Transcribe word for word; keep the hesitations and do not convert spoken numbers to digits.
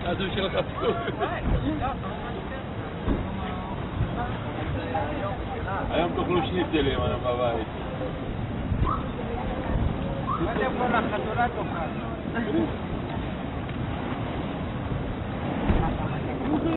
אז הוא של החתול. היום תאכלו שניצלים בבית. קודם כל החתולה תאכל.